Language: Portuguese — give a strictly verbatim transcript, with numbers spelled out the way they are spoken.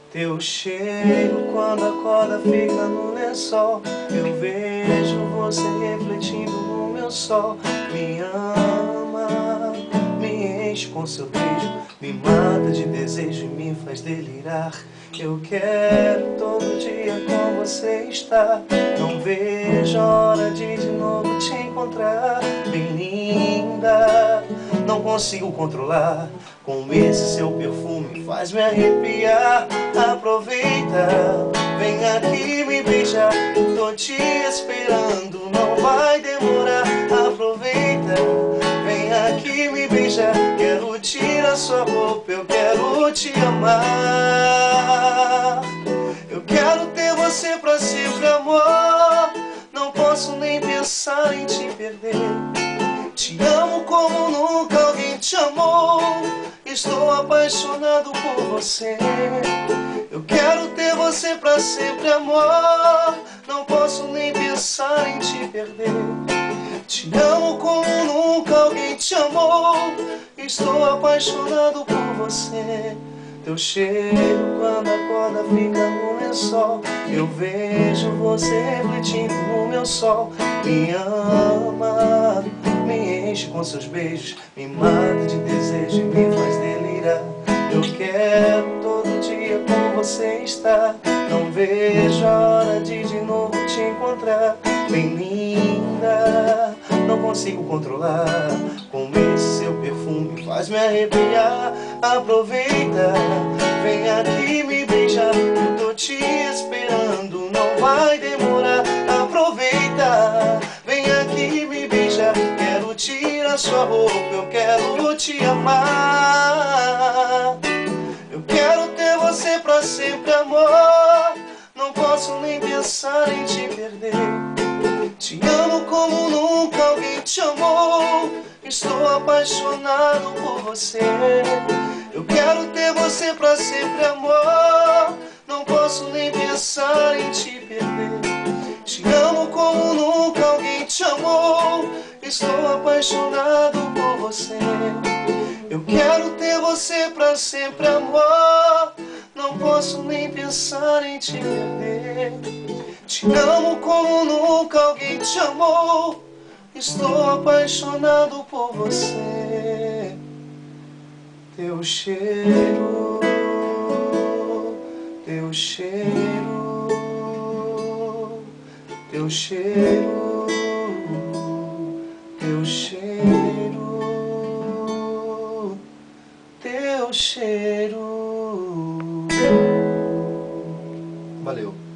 Teu cheiro quando a corda fica no lençol. Eu vejo você refletindo no meu sol. Me ama, me enche com seu beijo, me mata de desejo e me faz delirar. Eu quero todo dia com você estar. Não vejo a hora de de novo te encontrar. Bem linda, não consigo controlar. Com esse seu perfume faz me arrepiar. Aproveita, vem aqui me beijar. Tô te esperando, não vai demorar. Aproveita, vem aqui me beijar. Quero tirar sua roupa, eu quero te amar. Eu quero ter você pra sempre, amor. Não posso nem pensar em te perder. Te amo como nunca alguém te amou. Estou apaixonado por você. Eu quero ter você pra sempre, amor. Não posso nem pensar em te perder. Te amo como nunca alguém te amou. Estou apaixonado por você. Teu cheiro quando a corda fica no lençol. Eu vejo você refletindo no meu sol. Me ama, me enche com seus beijos, me mata de desejo e me faz delirar. Eu quero todo dia com você estar. Não vejo a hora de de novo te encontrar. Bem linda, não consigo controlar. Com esse seu perfume faz me arrepiar. Aproveita, vem aqui me beijar. Eu tô te esperando, não vai demorar. Aproveita, vem aqui me beijar. Quero tirar sua roupa, eu quero te amar. Eu quero ter você pra sempre, amor. Não posso nem pensar em te perder. Te amo como nunca alguém te amou. Estou apaixonado por você. Eu quero ter você pra sempre, amor. Não posso nem pensar em te perder. Te amo como nunca alguém te amou. Estou apaixonado por você. Eu quero ter você pra sempre, amor. Não posso nem pensar em te perder. Te amo como nunca alguém te amou. Estou apaixonado por você. Teu cheiro, teu cheiro, teu cheiro, teu cheiro, teu cheiro. Valeu.